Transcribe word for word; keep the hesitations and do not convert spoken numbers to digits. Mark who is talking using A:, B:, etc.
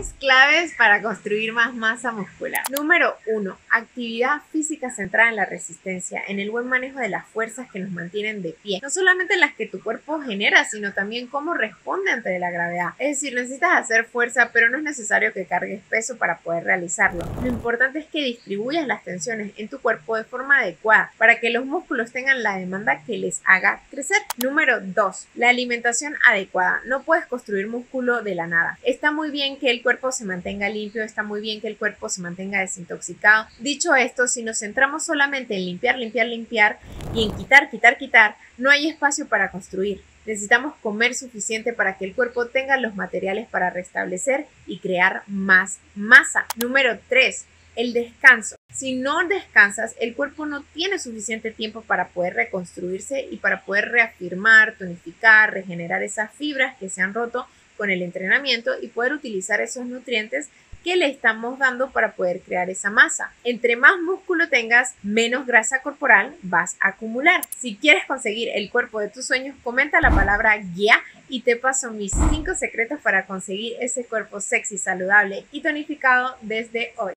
A: Tips claves para construir más masa muscular. Número uno. Actividad física centrada en la resistencia, en el buen manejo de las fuerzas que nos mantienen de pie. No solamente las que tu cuerpo genera, sino también cómo responde ante la gravedad. Es decir, necesitas hacer fuerza, pero no es necesario que cargues peso para poder realizarlo. Lo importante es que distribuyas las tensiones en tu cuerpo de forma adecuada para que los músculos tengan la demanda que les haga crecer. Número dos. La alimentación adecuada. No puedes construir músculo de la nada. Está muy bien que el cuerpo se mantenga limpio, está muy bien que el cuerpo se mantenga desintoxicado. Dicho esto, si nos centramos solamente en limpiar, limpiar, limpiar y en quitar, quitar, quitar, no hay espacio para construir. Necesitamos comer suficiente para que el cuerpo tenga los materiales para restablecer y crear más masa. Número tres. El descanso. Si no descansas, el cuerpo no tiene suficiente tiempo para poder reconstruirse y para poder reafirmar, tonificar, regenerar esas fibras que se han roto con el entrenamiento y poder utilizar esos nutrientes que le estamos dando para poder crear esa masa. Entre más músculo tengas, menos grasa corporal vas a acumular. Si quieres conseguir el cuerpo de tus sueños, comenta la palabra guía y te paso mis cinco secretos para conseguir ese cuerpo sexy, saludable y tonificado desde hoy.